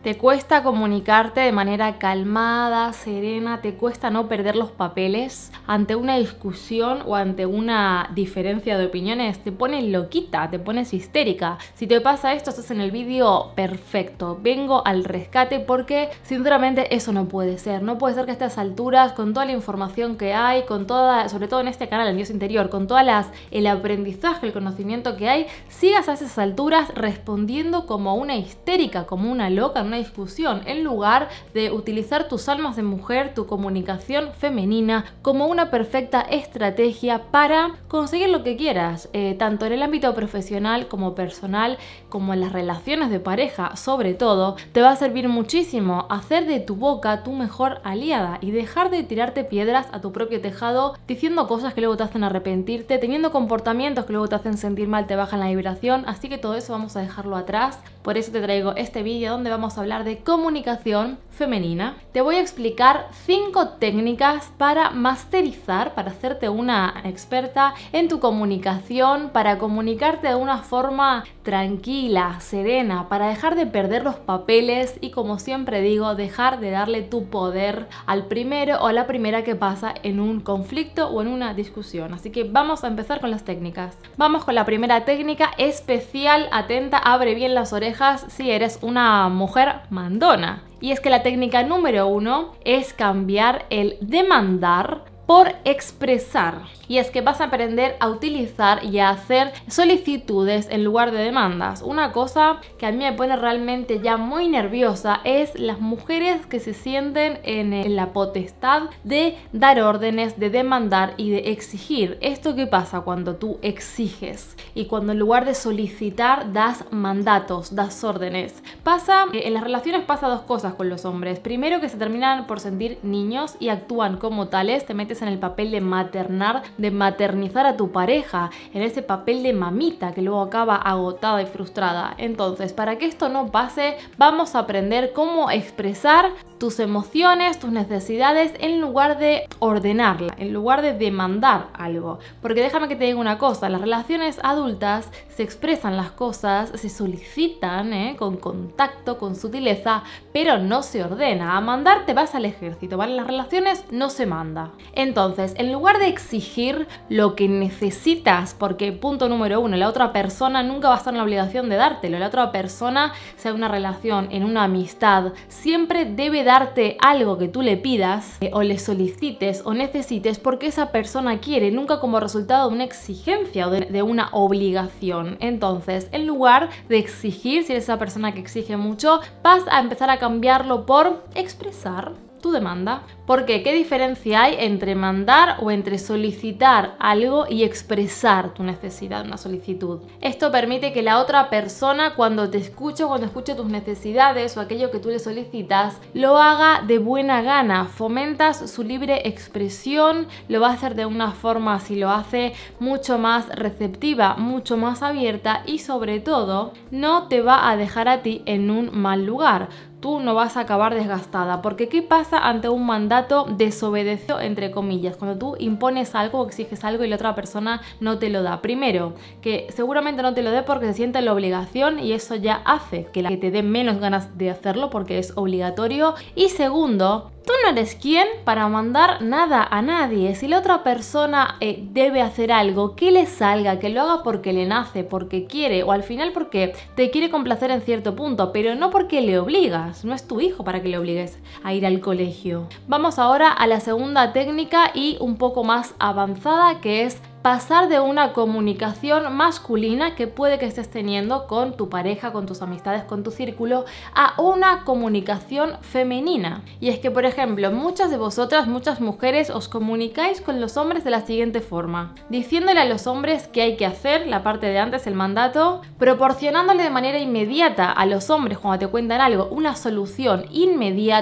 Te cuesta comunicarte de manera calmada, serena, te cuesta no perder los papeles ante una discusión o ante una diferencia de opiniones, te pones loquita, te pones histérica. Si te pasa esto, estás en el vídeo perfecto. Vengo al rescate porque sinceramente eso no puede ser. No puede ser que a estas alturas, con toda la información que hay, con toda, sobre todo en este canal, el Dios Interior, con todas el aprendizaje, el conocimiento que hay, sigas a esas alturas respondiendo como una histérica, como una loca, una discusión, en lugar de utilizar tus almas de mujer, tu comunicación femenina, como una perfecta estrategia para conseguir lo que quieras, tanto en el ámbito profesional como personal, como en las relaciones de pareja. Sobre todo, te va a servir muchísimo hacer de tu boca tu mejor aliada y dejar de tirarte piedras a tu propio tejado, diciendo cosas que luego te hacen arrepentirte, teniendo comportamientos que luego te hacen sentir mal, te bajan la vibración. Así que todo eso vamos a dejarlo atrás. Por eso te traigo este vídeo donde vamos a hablar de comunicación femenina. Te voy a explicar 5 técnicas para masterizar, para hacerte una experta en tu comunicación, para comunicarte de una forma tranquila, serena, para dejar de perder los papeles y, como siempre digo, dejar de darle tu poder al primero o a la primera que pasa en un conflicto o en una discusión. Así que vamos a empezar con las técnicas. Vamos con la primera técnica especial. Atenta, abre bien las orejas si eres una mujer mandona. Y es que la técnica número 1 es cambiar el demandar por expresar. Y es que vas a aprender a utilizar y a hacer solicitudes en lugar de demandas. Una cosa que a mí me pone realmente ya muy nerviosa es las mujeres que se sienten en la potestad de dar órdenes, de demandar y de exigir. ¿Esto qué pasa cuando tú exiges? Y cuando en lugar de solicitar das mandatos, das órdenes. En las relaciones pasa 2 cosas con los hombres. Primero, que se terminan por sentir niños y actúan como tales. Te metes en el papel de maternar, de maternizar a tu pareja, en ese papel de mamita que luego acaba agotada y frustrada. Entonces, para que esto no pase, vamos a aprender cómo expresar tus emociones, tus necesidades, en lugar de ordenarla, en lugar de demandar algo. Porque déjame que te diga una cosa, las relaciones adultas se expresan las cosas, se solicitan con contacto, con sutileza, pero no se ordena. A mandar te vas al ejército, ¿vale? En las relaciones no se manda. Entonces, en lugar de exigir lo que necesitas, porque punto número 1, la otra persona nunca va a estar en la obligación de dártelo. La otra persona, sea una relación, en una amistad, siempre debe darte algo que tú le pidas o le solicites o necesites porque esa persona quiere, nunca como resultado de una exigencia o de una obligación. Entonces, en lugar de exigir, si eres esa persona que exige mucho, vas a empezar a cambiarlo por expresar tu demanda. ¿Por qué? ¿Qué diferencia hay entre mandar o entre solicitar algo y expresar tu necesidad, una solicitud? Esto permite que la otra persona, cuando escuche tus necesidades o aquello que tú le solicitas, lo haga de buena gana. Fomentas su libre expresión, lo va a hacer de una forma, si lo hace, mucho más receptiva, mucho más abierta y, sobre todo, no te va a dejar a ti en un mal lugar. Tú no vas a acabar desgastada, porque ¿qué pasa ante un mandato desobedecido, entre comillas? Cuando tú impones algo o exiges algo y la otra persona no te lo da. Primero, que seguramente no te lo dé porque se siente la obligación y eso ya hace que te dé menos ganas de hacerlo porque es obligatorio. Y segundo, tú no eres quien para mandar nada a nadie. Si la otra persona debe hacer algo, que le salga, que lo haga porque le nace, porque quiere, o al final porque te quiere complacer en cierto punto, pero no porque le obligas. No es tu hijo para que le obligues a ir al colegio. Vamos ahora a la segunda técnica y un poco más avanzada, que es pasar de una comunicación masculina que puede que estés teniendo con tu pareja, con tus amistades, con tu círculo, a una comunicación femenina. Y es que, por ejemplo, muchas de vosotras, muchas mujeres, os comunicáis con los hombres de la siguiente forma: diciéndole a los hombres qué hay que hacer, la parte de antes, el mandato, proporcionándole de manera inmediata a los hombres, cuando te cuentan algo, una solución inmediata,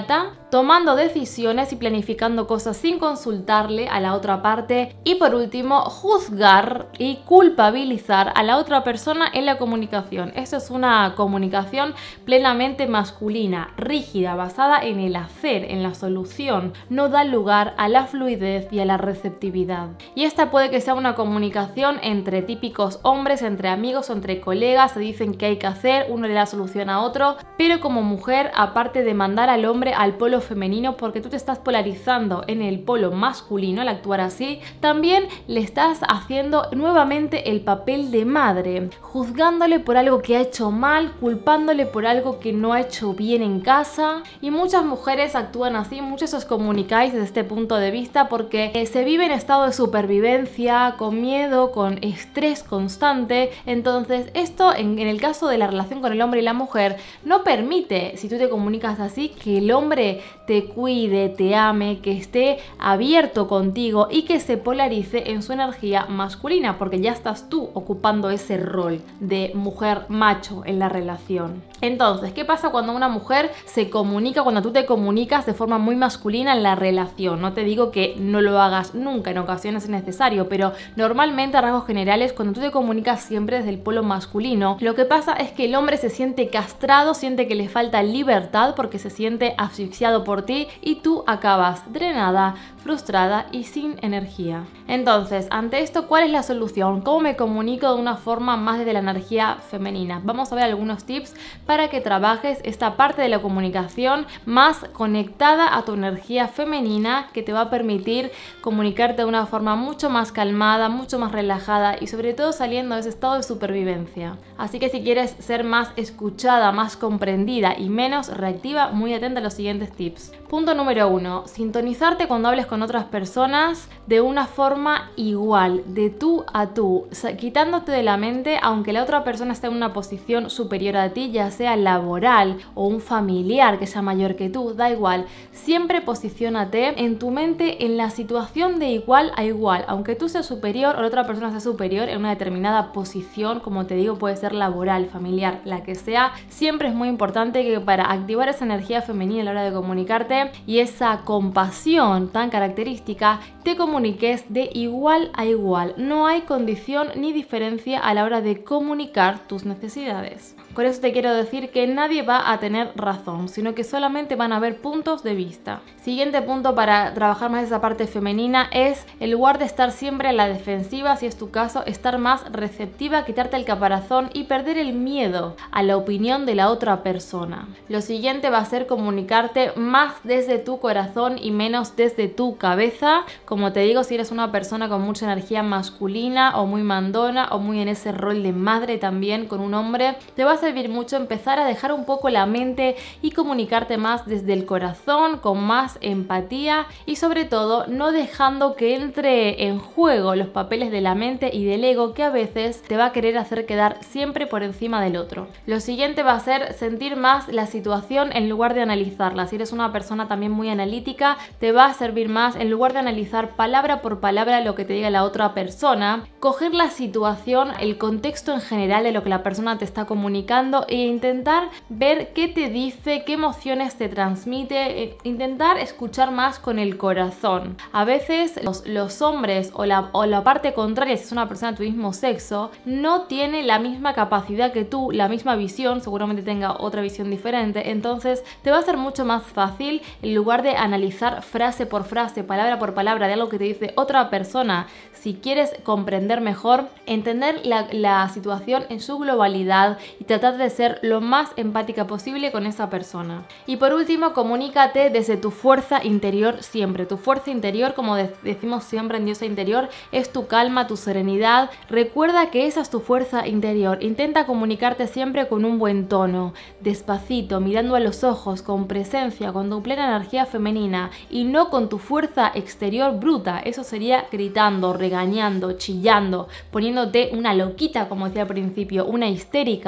tomando decisiones y planificando cosas sin consultarle a la otra parte. Y por último, juzgar y culpabilizar a la otra persona en la comunicación. Esto es una comunicación plenamente masculina, rígida, basada en el hacer, en la solución. No da lugar a la fluidez y a la receptividad. Y esta puede que sea una comunicación entre típicos hombres, entre amigos o entre colegas. Se dicen qué hay que hacer, uno le da solución a otro, pero como mujer, aparte de mandar al hombre al polo femenino, porque tú te estás polarizando en el polo masculino al actuar así, también le estás haciendo nuevamente el papel de madre, juzgándole por algo que ha hecho mal, culpándole por algo que no ha hecho bien en casa. Y muchas mujeres actúan así, muchos os comunicáis desde este punto de vista porque se vive en estado de supervivencia, con miedo, con estrés constante. Entonces esto en el caso de la relación con el hombre y la mujer no permite, si tú te comunicas así, que el hombre te cuide, te ame, que esté abierto contigo y que se polarice en su energía masculina, porque ya estás tú ocupando ese rol de mujer macho en la relación. Entonces, ¿qué pasa cuando una mujer se comunica, cuando tú te comunicas de forma muy masculina en la relación? No te digo que no lo hagas nunca, en ocasiones es necesario, pero normalmente a rasgos generales, cuando tú te comunicas siempre desde el polo masculino, lo que pasa es que el hombre se siente castrado, siente que le falta libertad porque se siente asfixiado por ti y tú acabas drenada, frustrada y sin energía. Entonces, ante esto, ¿cuál es la solución? ¿Cómo me comunico de una forma más desde la energía femenina? Vamos a ver algunos tips para que trabajes esta parte de la comunicación más conectada a tu energía femenina, que te va a permitir comunicarte de una forma mucho más calmada, mucho más relajada y sobre todo saliendo de ese estado de supervivencia. Así que si quieres ser más escuchada, más comprendida y menos reactiva, muy atenta a los siguientes tips. Punto número 1. Sintonizarte cuando hables con otras personas de una forma igual, de tú a tú, quitándote de la mente, aunque la otra persona esté en una posición superior a ti, ya sea laboral o un familiar que sea mayor que tú, da igual. Siempre posiciónate en tu mente en la situación de igual a igual, aunque tú seas superior o la otra persona sea superior en una determinada posición, como te digo, puede ser laboral, familiar, la que sea. Siempre es muy importante que para activar esa energía femenina a la hora de comunicarte y esa compasión tan característica, te comuniques de igual a igual. No hay condición ni diferencia a la hora de comunicar tus necesidades. Con eso te quiero decir que nadie va a tener razón, sino que solamente van a haber puntos de vista. Siguiente punto para trabajar más esa parte femenina es, en lugar de estar siempre a la defensiva, si es tu caso, estar más receptiva, quitarte el caparazón y perder el miedo a la opinión de la otra persona. Lo siguiente va a ser comunicarte más desde tu corazón y menos desde tu cabeza. Como te digo, si eres una persona con mucha energía masculina o muy mandona o muy en ese rol de madre también con un hombre, te va a servir mucho empezar a dejar un poco la mente y comunicarte más desde el corazón, con más empatía y sobre todo no dejando que entre en juego los papeles de la mente y del ego, que a veces te va a querer hacer quedar siempre por encima del otro. Lo siguiente va a ser sentir más la situación en lugar de analizarla. Si eres una persona también muy analítica, te va a servir más, en lugar de analizar palabra por palabra lo que te diga la otra persona, coger la situación, el contexto en general de lo que la persona te está comunicando e intentar ver qué te dice, qué emociones te transmite, intentar escuchar más con el corazón. A veces los hombres o la parte contraria, si es una persona de tu mismo sexo, no tiene la misma capacidad que tú, la misma visión, seguramente tenga otra visión diferente. Entonces te va a ser mucho más fácil, en lugar de analizar frase por frase, palabra por palabra de algo que te dice otra persona, si quieres comprender mejor, entender la situación en su globalidad y tratar de ser lo más empática posible con esa persona. Y por último, comunícate desde tu fuerza interior siempre. Tu fuerza interior, como decimos siempre en Diosa Interior, es tu calma, tu serenidad. Recuerda que esa es tu fuerza interior. Intenta comunicarte siempre con un buen tono, despacito, mirando a los ojos, con presencia, con tu plena energía femenina y no con tu fuerza exterior bruta. Eso sería gritando, regañando, chillando, poniéndote una loquita, como decía al principio, una histérica.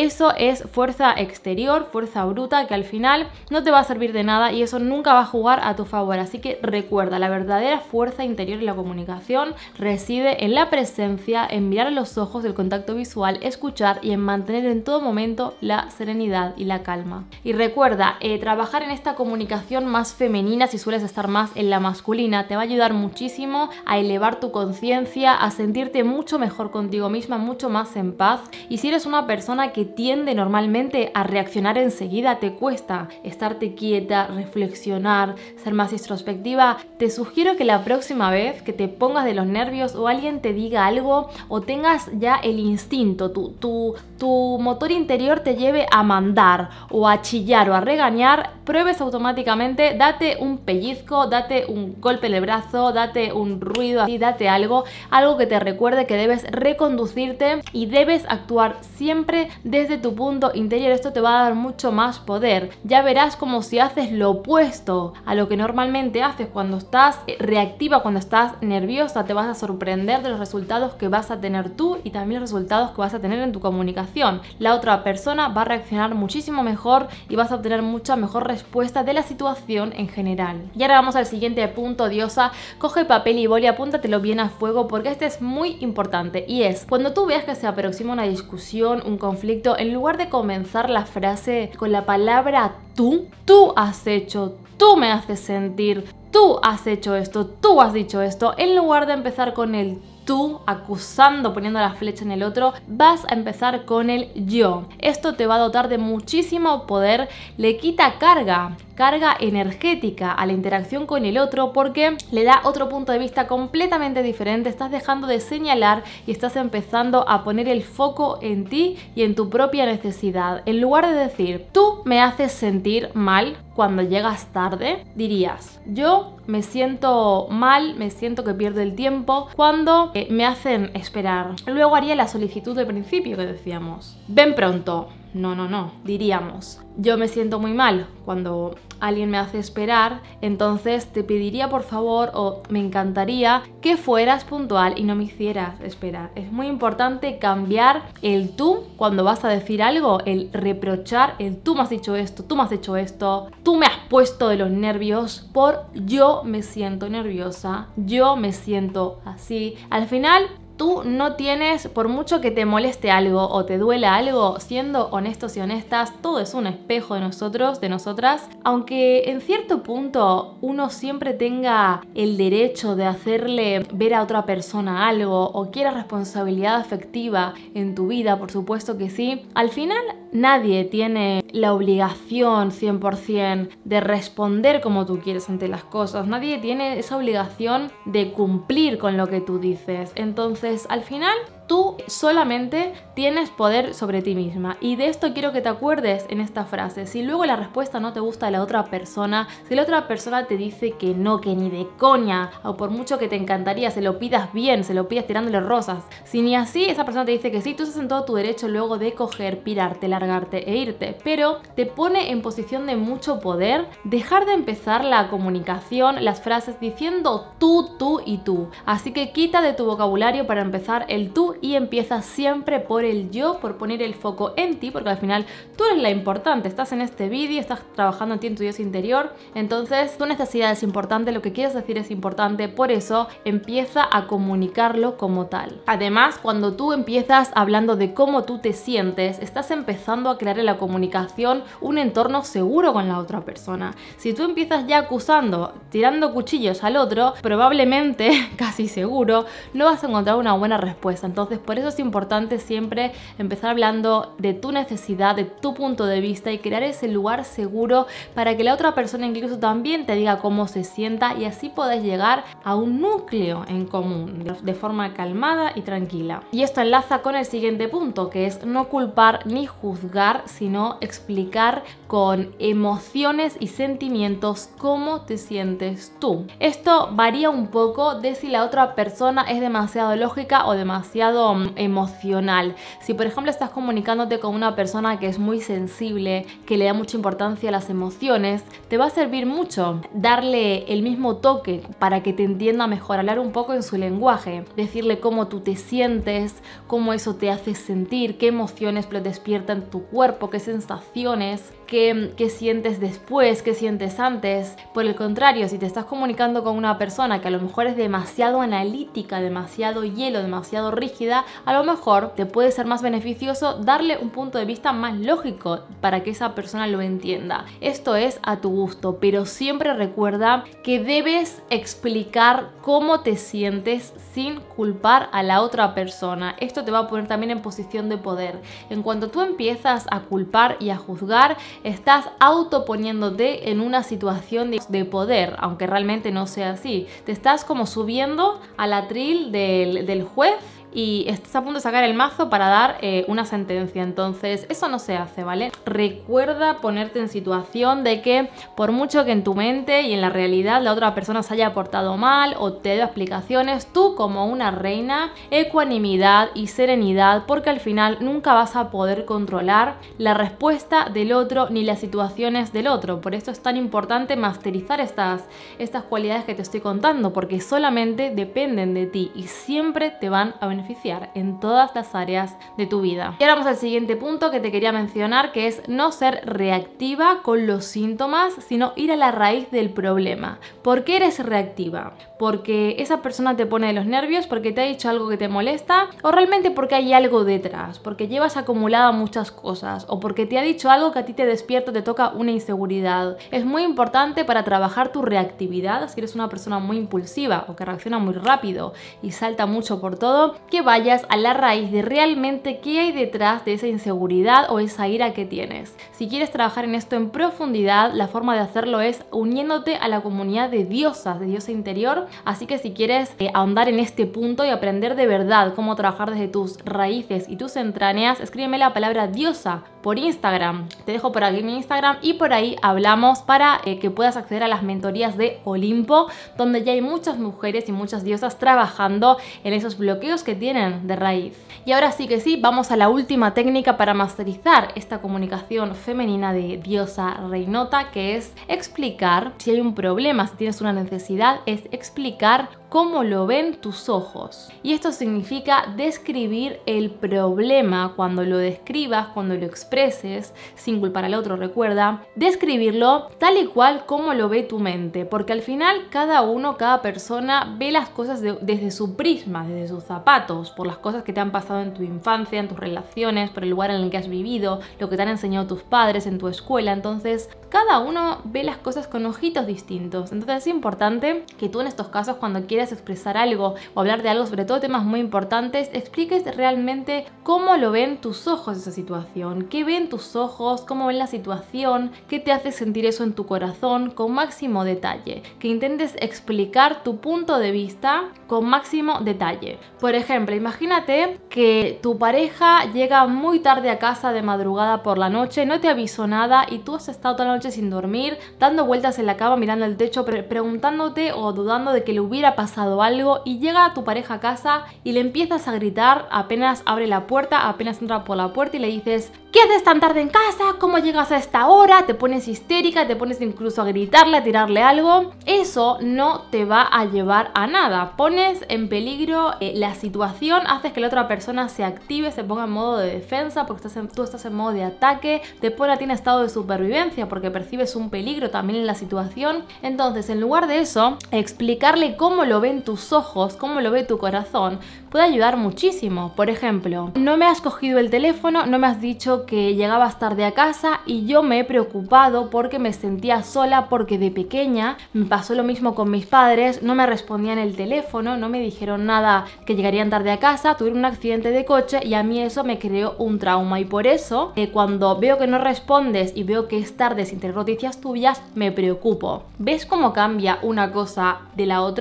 eso es fuerza exterior, fuerza bruta, que al final no te va a servir de nada y eso nunca va a jugar a tu favor. Así que recuerda, la verdadera fuerza interior en la comunicación reside en la presencia, en mirar a los ojos, el contacto visual, escuchar y en mantener en todo momento la serenidad y la calma. Y recuerda, trabajar en esta comunicación más femenina, si sueles estar más en la masculina, te va a ayudar muchísimo a elevar tu conciencia, a sentirte mucho mejor contigo misma, mucho más en paz. Y si eres una persona que tiende normalmente a reaccionar enseguida, te cuesta estarte quieta, reflexionar, ser más introspectiva, te sugiero que la próxima vez que te pongas de los nervios o alguien te diga algo o tengas ya el instinto, tu motor interior te lleve a mandar o a chillar o a regañar, pruebes automáticamente, date un pellizco, date un golpe en el brazo, date un ruido así, date algo que te recuerde que debes reconducirte y debes actuar siempre desde tu punto interior. Esto te va a dar mucho más poder. Ya verás como si haces lo opuesto a lo que normalmente haces cuando estás reactiva, cuando estás nerviosa, te vas a sorprender de los resultados que vas a tener tú y también los resultados que vas a tener en tu comunicación. La otra persona va a reaccionar muchísimo mejor y vas a obtener mucha mejor respuesta de la situación en general. Y ahora vamos al siguiente punto, diosa. Coge papel y boli, apúntatelo bien a fuego porque este es muy importante y es cuando tú veas que se aproxima una discusión, un conflicto, en lugar de comenzar la frase con la palabra tú has hecho, tú me haces sentir, tú has hecho esto, tú has dicho esto, en lugar de empezar con el tú, acusando, poniendo la flecha en el otro, vas a empezar con el yo. Esto te va a dotar de muchísimo poder, le quita carga energética a la interacción con el otro porque le da otro punto de vista completamente diferente. Estás dejando de señalar y estás empezando a poner el foco en ti y en tu propia necesidad. En lugar de decir, tú me haces sentir mal cuando llegas tarde, dirías, yo me siento mal, me siento que pierdo el tiempo cuando me hacen esperar. Luego haría la solicitud del principio que decíamos, ven pronto. No, diríamos, yo me siento muy mal cuando alguien me hace esperar, entonces te pediría por favor o me encantaría que fueras puntual y no me hicieras esperar. Es muy importante cambiar el tú cuando vas a decir algo, el reprochar, el tú me has dicho esto, tú me has hecho esto, tú me has puesto de los nervios por yo me siento nerviosa, yo me siento así. Al final, tú no tienes, por mucho que te moleste algo o te duela algo, siendo honestos y honestas, todo es un espejo de nosotros, de nosotras. Aunque en cierto punto uno siempre tenga el derecho de hacerle ver a otra persona algo o quiera responsabilidad afectiva en tu vida, por supuesto que sí, al final nadie tiene la obligación 100% de responder como tú quieres ante las cosas. Nadie tiene esa obligación de cumplir con lo que tú dices. Entonces, al final, tú solamente tienes poder sobre ti misma y de esto quiero que te acuerdes en esta frase. Si luego la respuesta no te gusta de la otra persona, si la otra persona te dice que no, que ni de coña, o por mucho que te encantaría, se lo pidas bien, se lo pidas tirándole rosas, si ni así esa persona te dice que sí, tú estás en todo tu derecho luego de coger, pirarte, largarte e irte, pero te pone en posición de mucho poder dejar de empezar la comunicación, las frases diciendo tú y tú. Así que quita de tu vocabulario para empezar el tú y empieza siempre por el yo, por poner el foco en ti, porque al final tú eres la importante, estás en este vídeo, estás trabajando en ti, en tu Dios interior, entonces tu necesidad es importante, lo que quieres decir es importante, por eso empieza a comunicarlo como tal. Además, cuando tú empiezas hablando de cómo tú te sientes, estás empezando a crear en la comunicación un entorno seguro con la otra persona. Si tú empiezas ya acusando, tirando cuchillos al otro, probablemente, casi seguro, no vas a encontrar una buena respuesta. Entonces, por eso es importante siempre empezar hablando de tu necesidad, de tu punto de vista y crear ese lugar seguro para que la otra persona incluso también te diga cómo se sienta y así podés llegar a un núcleo en común de forma calmada y tranquila. Y esto enlaza con el siguiente punto, que es no culpar ni juzgar, sino explicar con emociones y sentimientos cómo te sientes tú. Esto varía un poco de si la otra persona es demasiado lógica o demasiado demasiado emocional. Si por ejemplo estás comunicándote con una persona que es muy sensible, que le da mucha importancia a las emociones, te va a servir mucho darle el mismo toque para que te entienda mejor, hablar un poco en su lenguaje, decirle cómo tú te sientes, cómo eso te hace sentir, qué emociones despierta en tu cuerpo, qué sensaciones, qué sientes después, qué sientes antes. Por el contrario, si te estás comunicando con una persona que a lo mejor es demasiado analítica, demasiado hielo, demasiado rígida, a lo mejor te puede ser más beneficioso darle un punto de vista más lógico para que esa persona lo entienda. Esto es a tu gusto, pero siempre recuerda que debes explicar cómo te sientes sin culpar a la otra persona. Esto te va a poner también en posición de poder. En cuanto tú empiezas a culpar y a juzgar, estás autoponiéndote en una situación de poder, aunque realmente no sea así. Te estás como subiendo al atril del juez y estás a punto de sacar el mazo para dar una sentencia. Entonces eso no se hace, ¿vale? Recuerda ponerte en situación de que por mucho que en tu mente y en la realidad la otra persona se haya portado mal o te dé explicaciones, tú como una reina, ecuanimidad y serenidad, porque al final nunca vas a poder controlar la respuesta del otro ni las situaciones del otro. Por eso es tan importante masterizar estas cualidades que te estoy contando, porque solamente dependen de ti y siempre te van a beneficiar en todas las áreas de tu vida. Y ahora vamos al siguiente punto que te quería mencionar, que es no ser reactiva con los síntomas, sino ir a la raíz del problema. ¿Por qué eres reactiva? ¿Porque esa persona te pone de los nervios? ¿Porque te ha dicho algo que te molesta? ¿O realmente porque hay algo detrás? ¿Porque llevas acumulada muchas cosas? ¿O porque te ha dicho algo que a ti te despierta, te toca una inseguridad? Es muy importante para trabajar tu reactividad, si eres una persona muy impulsiva o que reacciona muy rápido y salta mucho por todo, que vayas a la raíz de realmente qué hay detrás de esa inseguridad o esa ira que tienes. Si quieres trabajar en esto en profundidad, la forma de hacerlo es uniéndote a la comunidad de diosas, de diosa interior. Así que si quieres ahondar en este punto y aprender de verdad cómo trabajar desde tus raíces y tus entrañas, escríbeme la palabra diosa por Instagram. Te dejo por aquí mi Instagram y por ahí hablamos para que puedas acceder a las mentorías de Olimpo, donde ya hay muchas mujeres y muchas diosas trabajando en esos bloqueos que tienen de raíz. Y ahora sí que sí, vamos a la última técnica para masterizar esta comunicación femenina de diosa reinota, que es explicar si hay un problema, si tienes una necesidad, es explicar cómo lo ven tus ojos. Y esto significa describir el problema. Cuando lo describas, cuando lo expreses, sin culpar al otro, recuerda, describirlo tal y cual como lo ve tu mente, porque al final cada persona ve las cosas desde su prisma, desde sus zapatos, por las cosas que te han pasado en tu infancia, en tus relaciones, por el lugar en el que has vivido, lo que te han enseñado tus padres en tu escuela. Entonces cada uno ve las cosas con ojitos distintos. Entonces es importante que tú en estos casos, cuando quieras expresar algo o hablar de algo, sobre todo temas muy importantes, expliques realmente cómo lo ven tus ojos esa situación, qué ven tus ojos, cómo ven la situación, qué te hace sentir eso en tu corazón, con máximo detalle, que intentes explicar tu punto de vista con máximo detalle. Por ejemplo, imagínate que tu pareja llega muy tarde a casa de madrugada por la noche, no te avisó nada y tú has estado toda la noche sin dormir, dando vueltas en la cama, mirando el techo, preguntándote o dudando de que le hubiera pasado algo, y llega tu pareja a casa y le empiezas a gritar apenas abre la puerta, apenas entra por la puerta, y le dices: ¿qué haces tan tarde en casa? ¿Cómo llegas a esta hora? Te pones histérica, te pones incluso a gritarle, a tirarle algo. Eso no te va a llevar a nada. Pones en peligro la situación, haces que la otra persona se active, se ponga en modo de defensa, porque tú estás en modo de ataque, te pone a ti en estado de supervivencia porque percibes un peligro también en la situación. Entonces, en lugar de eso, explicarle cómo lo ven tus ojos, cómo lo ve tu corazón, puede ayudar muchísimo. Por ejemplo, no me has cogido el teléfono, no me has dicho que llegabas tarde a casa y yo me he preocupado porque me sentía sola, porque de pequeña me pasó lo mismo con mis padres, no me respondían el teléfono, no me dijeron nada que llegarían tarde a casa, tuvieron un accidente de coche y a mí eso me creó un trauma, y por eso cuando veo que no respondes y veo que es tarde sin tener noticias tuyas, me preocupo. ¿Ves cómo cambia una cosa de la otra?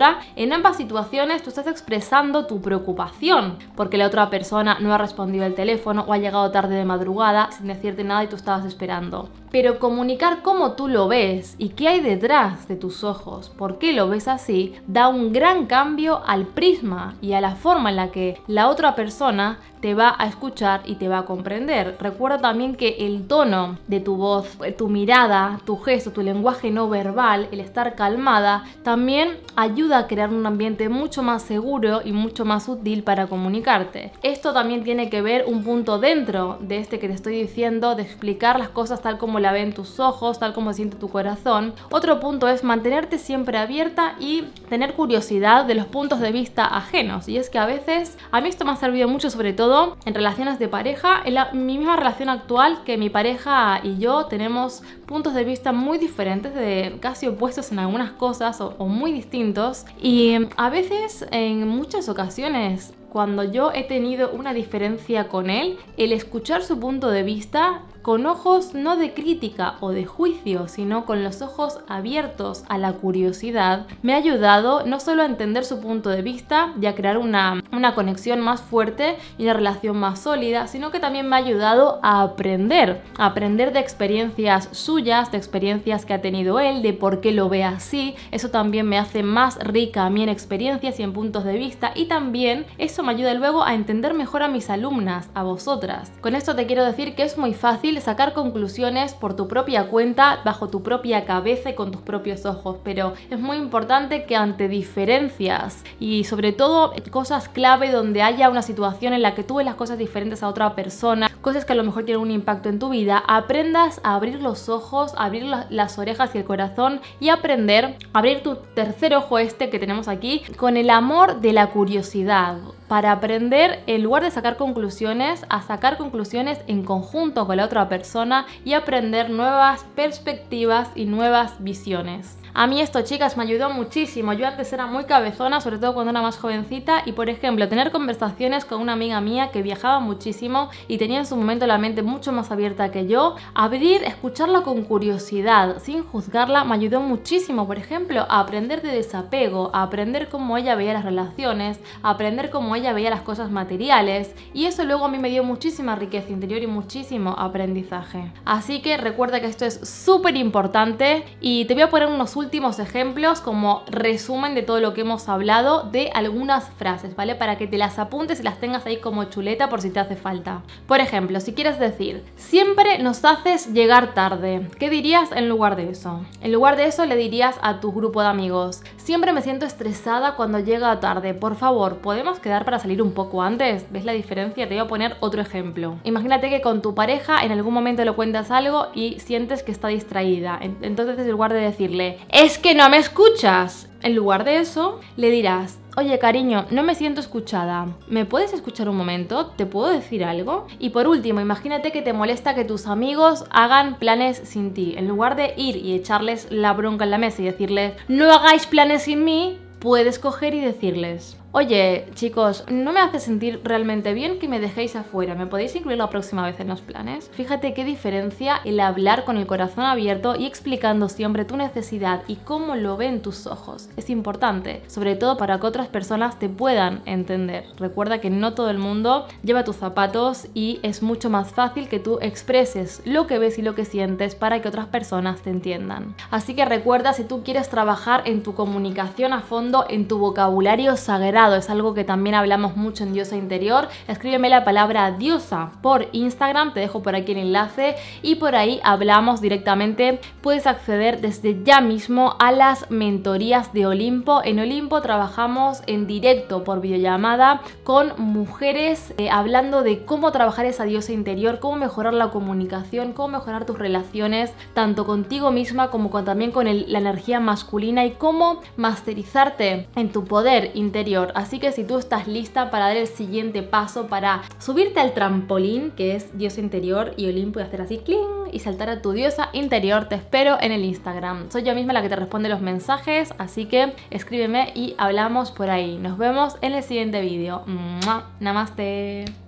En ambas situaciones tú estás expresando tu preocupación porque la otra persona no ha respondido al teléfono o ha llegado tarde de madrugada sin decirte nada y tú estabas esperando. Pero comunicar cómo tú lo ves y qué hay detrás de tus ojos, por qué lo ves así, da un gran cambio al prisma y a la forma en la que la otra persona te va a escuchar y te va a comprender. Recuerda también que el tono de tu voz, tu mirada, tu gesto, tu lenguaje no verbal, el estar calmada, también ayuda a crear un ambiente mucho más seguro y mucho más útil para comunicarte. Esto también tiene que ver un punto dentro de este que te estoy diciendo, de explicar las cosas tal como la ven tus ojos, tal como siente tu corazón. Otro punto es mantenerte siempre abierta y tener curiosidad de los puntos de vista ajenos. Y es que a veces, a mí esto me ha servido mucho, sobre todo en relaciones de pareja. En mi misma relación actual, que mi pareja y yo tenemos puntos de vista muy diferentes, casi opuestos en algunas cosas o muy distintos. Y a veces, en muchas ocasiones, cuando yo he tenido una diferencia con él, el escuchar su punto de vista con ojos no de crítica o de juicio, sino con los ojos abiertos a la curiosidad, me ha ayudado no solo a entender su punto de vista y a crear una conexión más fuerte y una relación más sólida, sino que también me ha ayudado a aprender de experiencias suyas, de experiencias que ha tenido él, de por qué lo ve así. Eso también me hace más rica a mí en experiencias y en puntos de vista, y también eso me ayuda luego a entender mejor a mis alumnas, a vosotras. Con esto te quiero decir que es muy fácil sacar conclusiones por tu propia cuenta, bajo tu propia cabeza y con tus propios ojos, pero es muy importante que ante diferencias y sobre todo cosas clave donde haya una situación en la que tú ves las cosas diferentes a otra persona, cosas que a lo mejor tienen un impacto en tu vida, aprendas a abrir los ojos, a abrir las orejas y el corazón y aprender a abrir tu tercer ojo, este que tenemos aquí, con el amor de la curiosidad, para aprender, en lugar de sacar conclusiones, a sacar conclusiones en conjunto con la otra persona y aprender nuevas perspectivas y nuevas visiones. A mí esto, chicas, me ayudó muchísimo. Yo antes era muy cabezona, sobre todo cuando era más jovencita, y por ejemplo, tener conversaciones con una amiga mía que viajaba muchísimo y tenía en su momento la mente mucho más abierta que yo, escucharla con curiosidad, sin juzgarla, me ayudó muchísimo, por ejemplo, a aprender de desapego, a aprender cómo ella veía las relaciones, a aprender cómo ella veía las cosas materiales, y eso luego a mí me dio muchísima riqueza interior y muchísimo aprendizaje. Así que recuerda que esto es súper importante y te voy a poner unos últimos ejemplos como resumen de todo lo que hemos hablado, de algunas frases, ¿vale? Para que te las apuntes y las tengas ahí como chuleta por si te hace falta. Por ejemplo, si quieres decir, siempre nos haces llegar tarde, ¿qué dirías en lugar de eso? En lugar de eso le dirías a tu grupo de amigos, siempre me siento estresada cuando llega tarde, por favor, ¿podemos quedar para salir un poco antes? ¿Ves la diferencia? Te voy a poner otro ejemplo. Imagínate que con tu pareja en algún momento le cuentas algo y sientes que está distraída, entonces en lugar de decirle, es que no me escuchas, en lugar de eso le dirás, oye cariño, no me siento escuchada, ¿me puedes escuchar un momento? ¿Te puedo decir algo? Y por último, imagínate que te molesta que tus amigos hagan planes sin ti. En lugar de ir y echarles la bronca en la mesa y decirles, no hagáis planes sin mí, puedes coger y decirles, oye, chicos, no me hace sentir realmente bien que me dejéis afuera. ¿Me podéis incluir la próxima vez en los planes? Fíjate qué diferencia el hablar con el corazón abierto y explicando siempre tu necesidad y cómo lo ven tus ojos. Es importante, sobre todo para que otras personas te puedan entender. Recuerda que no todo el mundo lleva tus zapatos y es mucho más fácil que tú expreses lo que ves y lo que sientes para que otras personas te entiendan. Así que recuerda, si tú quieres trabajar en tu comunicación a fondo, en tu vocabulario sagrado, es algo que también hablamos mucho en Diosa Interior, escríbeme la palabra diosa por Instagram, te dejo por aquí el enlace y por ahí hablamos directamente. Puedes acceder desde ya mismo a las mentorías de Olimpo. En Olimpo trabajamos en directo por videollamada con mujeres hablando de cómo trabajar esa diosa interior, cómo mejorar la comunicación, cómo mejorar tus relaciones tanto contigo misma como también con la energía masculina y cómo masterizarte en tu poder interior. Así que si tú estás lista para dar el siguiente paso, para subirte al trampolín que es Diosa Interior y Olimpo y hacer así cling y saltar a tu diosa interior, te espero en el Instagram. Soy yo misma la que te responde los mensajes, así que escríbeme y hablamos por ahí. Nos vemos en el siguiente vídeo. Namaste.